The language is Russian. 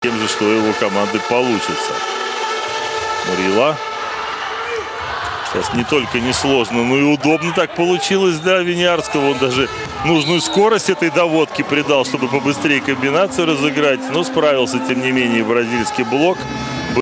тем же, что у его команды получится. Мурила. Сейчас не только несложно, но и удобно так получилось для Виниарского. Он даже нужную скорость этой доводки придал, чтобы побыстрее комбинацию разыграть. Но справился, тем не менее, бразильский блок.